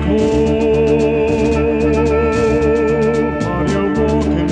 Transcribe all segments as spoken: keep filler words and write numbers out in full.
Cope, are you walking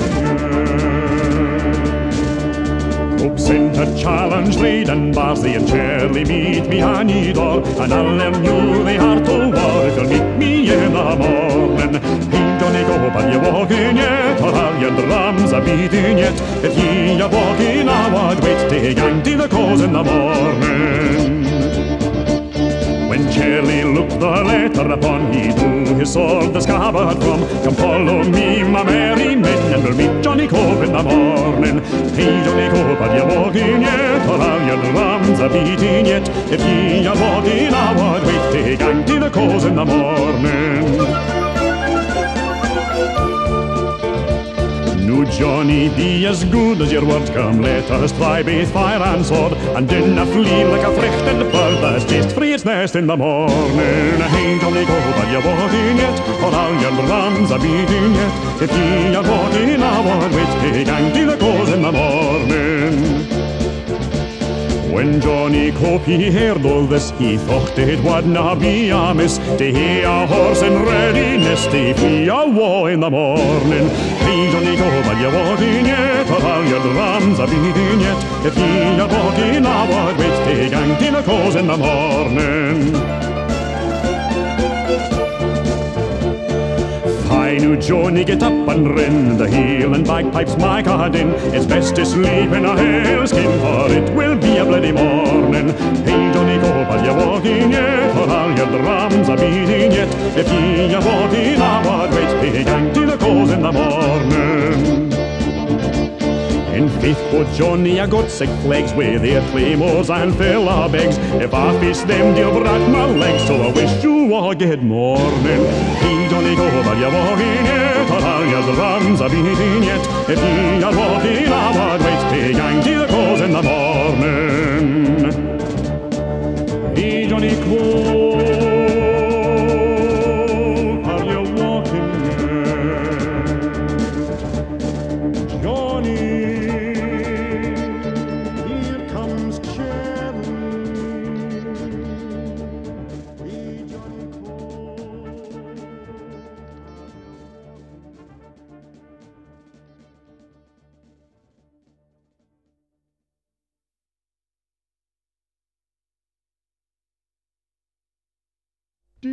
yet? Cope sent a challenge laid and Barsy and Charlie meet me on ye door, and all them knew they had to war if you'll meet me in the morning. Hey, Johnnie Cope, are you walking yet? Or are your drums a beating yet? If ye are walking, I would wait till gang to the cause in the morning. When Charlie looked the letter upon, he drew his sword the scabbard from. Come follow me, my merry men, and we'll meet Johnnie Cope in the morning. Hey, Johnnie Cope, are you walking yet? Or are your drums a beating yet? If ye are walking, I would wait till gang to the cause in the morning. Now, Johnny, be as good as your word. Come, let us try both fire and sword, and dinna flee like a frightened bird that's chased free its nest in the morning. Hey, Johnnie Cope, are you walking yet? Or are your drums a beating yet? If ye are walking, I would wait till gang to the cause in the morning. When Johnnie Cope he heard all this, he thought it would not be amiss to hear a horse in readiness to flee a war in the morning. Hey, Johnnie Cope, are you walking yet? Or are your drums a beating yet? If ye are walking, I would wait till gang to the cause in the morning. I knew Johnnie get up and rin, the heel and bagpipes my card in. It's best to sleep in a hareskin, for it will be a bloody morning. Hey, Johnnie Cope, are you walking yet? Or are your drums a beating yet? If ye are walking, I would wait till gang to the cause in the morning. In faith, quoth Johnnie, I got sick flags with their claymores and filler bags. If I face them, they'll break my legs, so I wish you a good morning. Hey, Johnnie Cope, are you walking yet? Or are your drums a beating yet? If ye are walking, I would